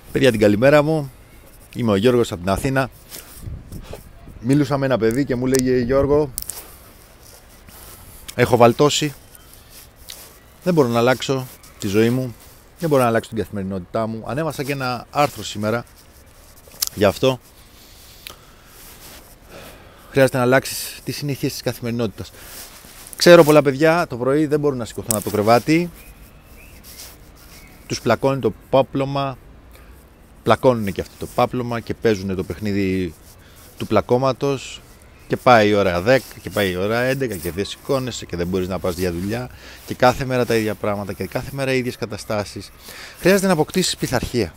Παιδιά, την καλημέρα μου. Είμαι ο Γιώργος από την Αθήνα. Μίλουσα με ένα παιδί και μου λέγε: Γιώργο, έχω βαλτώσει. Δεν μπορώ να αλλάξω τη ζωή μου. Δεν μπορώ να αλλάξω την καθημερινότητά μου. Ανέβασα και ένα άρθρο σήμερα. Γι' αυτό χρειάζεται να αλλάξεις τις συνήθειες της καθημερινότητας. Ξέρω πολλά παιδιά το πρωί δεν μπορούν να σηκωθούν από το κρεβάτι. Τους πλακώνει το πάπλωμα. Πλακώνουν και αυτό το πάπλωμα και παίζουν το παιχνίδι του πλακώματος. Και πάει η ώρα 10 και πάει η ώρα 11 και δεν σηκώνεσαι και δεν μπορείς να πας για δουλειά. Και κάθε μέρα τα ίδια πράγματα και κάθε μέρα οι ίδιες καταστάσεις. Χρειάζεται να αποκτήσεις πειθαρχία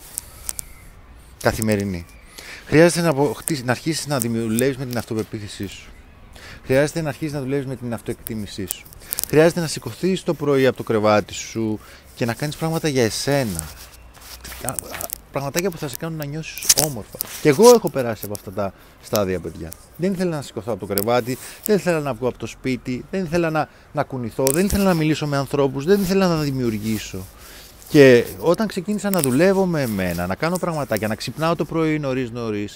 καθημερινή. Χρειάζεται να αρχίσεις να δουλεύεις με την αυτοπεποίθησή σου. Χρειάζεται να αρχίσεις να δουλεύεις με την αυτοεκτίμησή σου. Χρειάζεται να σηκωθείς το πρωί από το κρεβάτι σου και να κάνεις πράγματα για εσένα. Πραγματάκια που θα σε κάνουν να νιώσεις όμορφα. Και εγώ έχω περάσει από αυτά τα στάδια, παιδιά. Δεν ήθελα να σηκωθώ από το κρεβάτι, δεν ήθελα να βγω από το σπίτι, δεν ήθελα να κουνηθώ, δεν ήθελα να μιλήσω με ανθρώπους, δεν ήθελα να δημιουργήσω. Και όταν ξεκίνησα να δουλεύω με εμένα, να κάνω πραγματάκια, να ξυπνάω το πρωί νωρίς,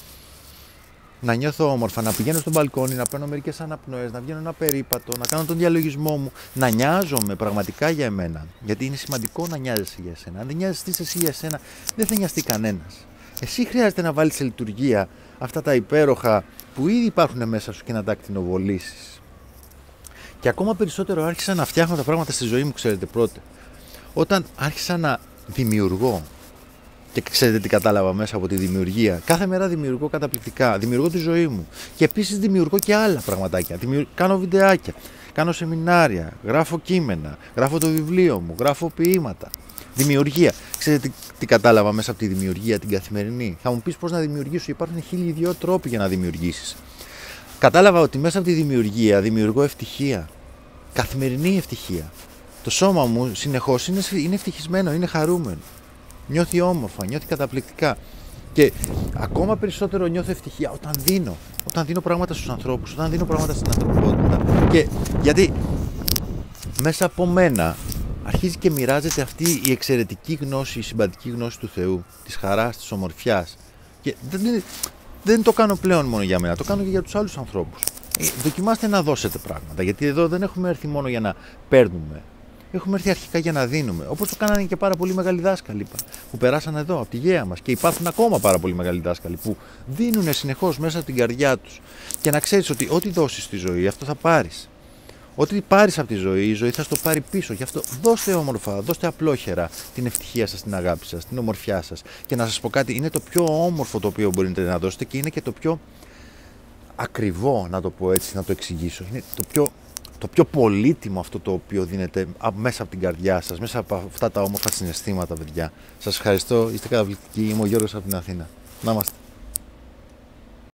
να νιώθω όμορφα, να πηγαίνω στο μπαλκόνι, να παίρνω μερικές αναπνοές, να βγαίνω ένα περίπατο, να κάνω τον διαλογισμό μου, να νοιάζομαι πραγματικά για εμένα. Γιατί είναι σημαντικό να νοιάζεσαι για εσένα. Αν δεν νοιάζεσαι εσύ για εσένα, δεν θα νοιαστεί κανένας. Εσύ χρειάζεται να βάλεις σε λειτουργία αυτά τα υπέροχα που ήδη υπάρχουν μέσα σου και να τα ακτινοβολήσεις. Και ακόμα περισσότερο άρχισα να φτιάχνω τα πράγματα στη ζωή μου, ξέρετε πρώτα. Όταν άρχισα να δημιουργώ. Και ξέρετε τι κατάλαβα μέσα από τη δημιουργία. Κάθε μέρα δημιουργώ καταπληκτικά. Δημιουργώ τη ζωή μου. Και επίσης δημιουργώ και άλλα πραγματάκια. Κάνω βιντεάκια. Κάνω σεμινάρια. Γράφω κείμενα. Γράφω το βιβλίο μου. Γράφω ποίηματα. Δημιουργία. Ξέρετε τι κατάλαβα μέσα από τη δημιουργία την καθημερινή. Θα μου πεις πώς να δημιουργήσω. Υπάρχουν 1002 τρόποι για να δημιουργήσεις. Κατάλαβα ότι μέσα από τη δημιουργία δημιουργώ ευτυχία. Καθημερινή ευτυχία. Το σώμα μου συνεχώς είναι ευτυχισμένο, είναι χαρούμενο. Νιώθει όμορφα, νιώθει καταπληκτικά. Και ακόμα περισσότερο νιώθω ευτυχία όταν δίνω. Όταν δίνω πράγματα στους ανθρώπους, όταν δίνω πράγματα στην ανθρωπότητα. Και γιατί μέσα από μένα αρχίζει και μοιράζεται αυτή η εξαιρετική γνώση, η συμπαντική γνώση του Θεού, της χαράς, της ομορφιάς. Και δεν το κάνω πλέον μόνο για μένα, το κάνω και για τους άλλους ανθρώπους. Δοκιμάστε να δώσετε πράγματα, γιατί εδώ δεν έχουμε έρθει μόνο για να παίρνουμε. Έχουμε έρθει αρχικά για να δίνουμε. Όπως το κάνανε και πάρα πολύ μεγάλοι δάσκαλοι που περάσαν εδώ από τη γέα μας. Και υπάρχουν ακόμα πάρα πολύ μεγάλοι δάσκαλοι που δίνουν συνεχώς μέσα από την καρδιά τους. Και να ξέρεις ότι ό,τι δώσεις στη ζωή, αυτό θα πάρεις. Ό,τι πάρεις από τη ζωή, η ζωή θα στο πάρει πίσω. Γι' αυτό δώστε όμορφα, δώστε απλόχερα την ευτυχία σας, την αγάπη σας, την ομορφιά σας. Και να σας πω κάτι, είναι το πιο όμορφο το οποίο μπορείτε να δώσετε και είναι και το πιο ακριβό, να το πω έτσι, να το εξηγήσω. Είναι το πιο πολύτιμο αυτό το οποίο δίνετε μέσα από την καρδιά σας, μέσα από αυτά τα όμορφα συναισθήματα, παιδιά. Σας ευχαριστώ, είστε καταπληκτικοί, είμαι ο Γιώργος από την Αθήνα. Να είμαστε.